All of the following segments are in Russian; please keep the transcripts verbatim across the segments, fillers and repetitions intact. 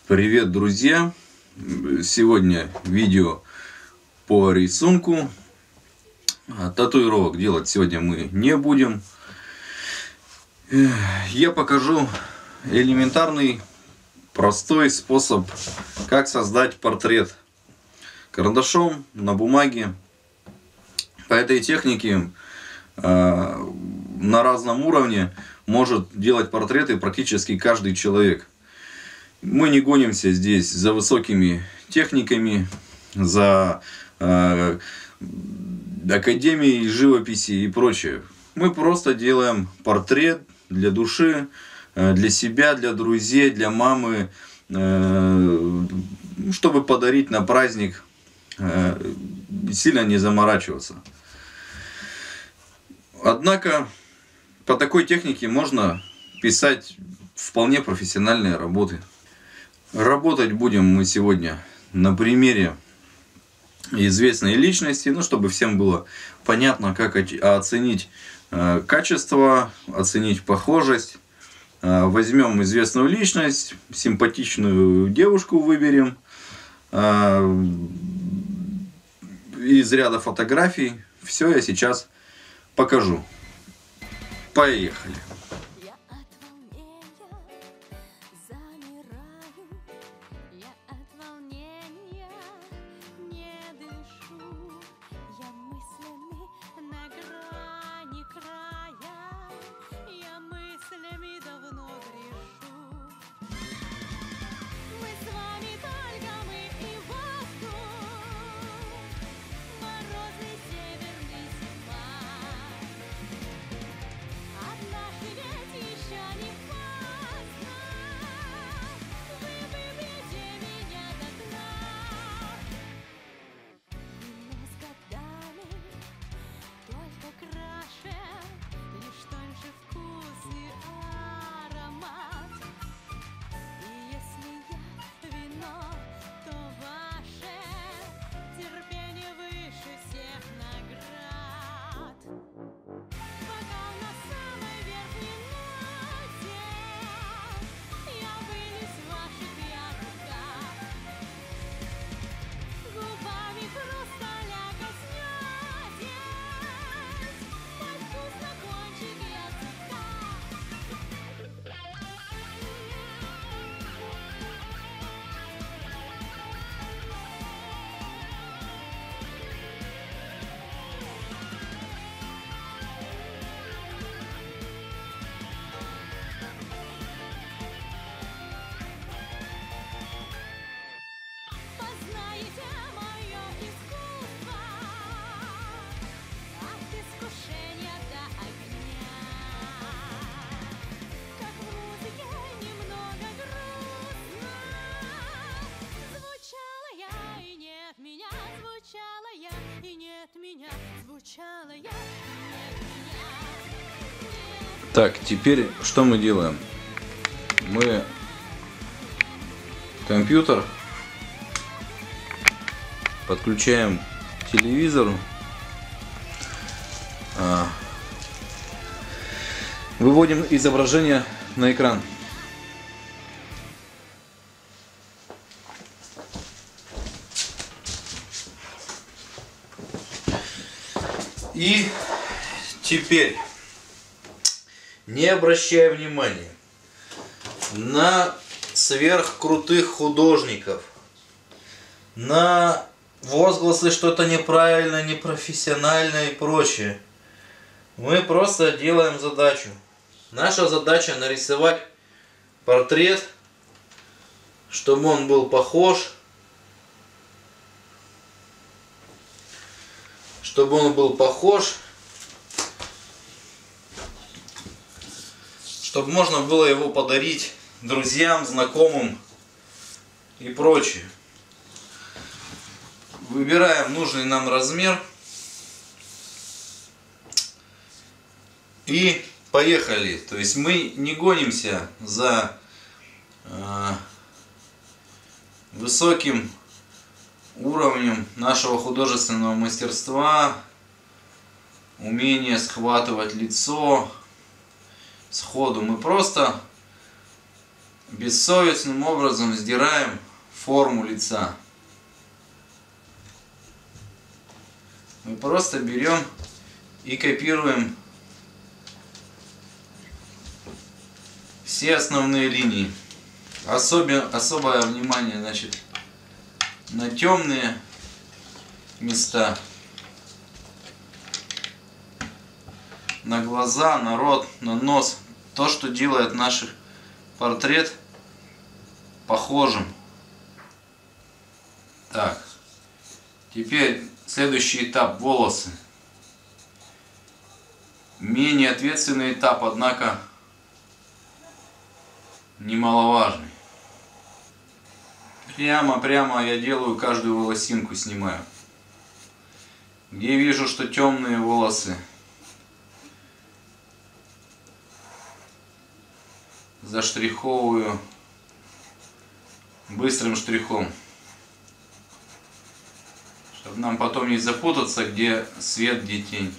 Привет, друзья! Сегодня видео по рисунку. Татуировок делать сегодня мы не будем. Я покажу элементарный, простой способ, как создать портрет карандашом на бумаге. По этой технике на разном уровне может делать портреты практически каждый человек. Мы не гонимся здесь за высокими техниками, за э, академией живописи и прочее. Мы просто делаем портрет для души, э, для себя, для друзей, для мамы, э, чтобы подарить на праздник, э, сильно не заморачиваться. Однако по такой технике можно писать вполне профессиональные работы. Работать будем мы сегодня на примере известной личности, ну, чтобы всем было понятно, как оценить э, качество, оценить похожесть. Э, возьмем известную личность, симпатичную девушку выберем э, из ряда фотографий. Все я сейчас покажу. Поехали! Так, теперь что мы делаем? Мы компьютер подключаем к телевизору, выводим изображение на экран. И теперь, не обращая внимания на сверхкрутых художников, на возгласы что-то неправильно, непрофессионально и прочее, мы просто делаем задачу. Наша задача нарисовать портрет, чтобы он был похож, чтобы он был похож, чтобы можно было его подарить друзьям, знакомым и прочее. Выбираем нужный нам размер и поехали. То есть мы не гонимся за э, высоким уровнем нашего художественного мастерства, умение схватывать лицо сходу. Мы просто бессовестным образом сдираем форму лица. Мы просто берем и копируем все основные линии. Особенно, особое внимание, значит, на темные места, на глаза, на рот, на нос. То, что делает наш портрет похожим. Так, теперь следующий этап — волосы. Менее ответственный этап, однако немаловажный. Прямо-прямо я делаю, каждую волосинку снимаю. Где вижу, что темные волосы, заштриховываю быстрым штрихом, чтобы нам потом не запутаться, где свет, где тень.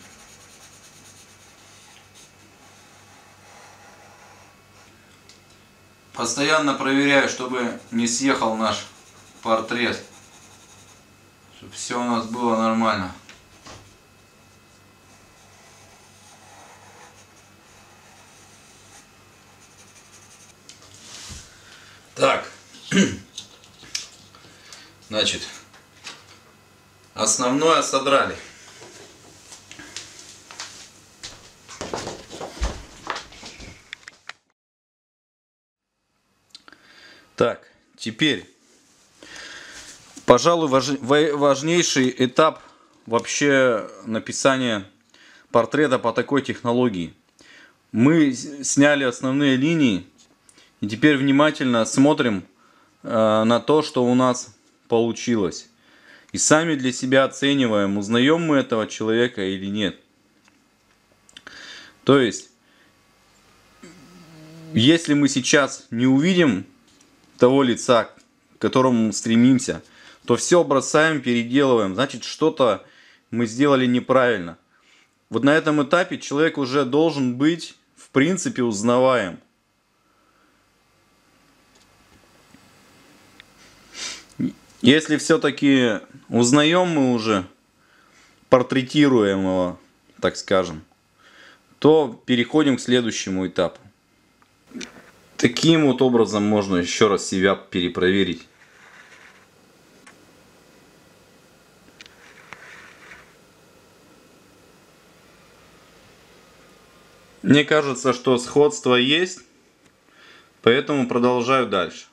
Постоянно проверяю, чтобы не съехал наш портрет, чтобы все у нас было нормально. Так, значит, основное содрали. Так, теперь, пожалуй, важ, важнейший этап вообще написания портрета по такой технологии. Мы сняли основные линии и теперь внимательно смотрим э, на то, что у нас получилось. И сами для себя оцениваем, узнаем мы этого человека или нет. То есть, если мы сейчас не увидим того лица, к которому стремимся, то все бросаем, переделываем. Значит, что-то мы сделали неправильно. Вот на этом этапе человек уже должен быть, в принципе, узнаваем. Если все-таки узнаем мы уже портретируемого, так скажем, то переходим к следующему этапу. Таким вот образом можно еще раз себя перепроверить. Мне кажется, что сходство есть, поэтому продолжаю дальше.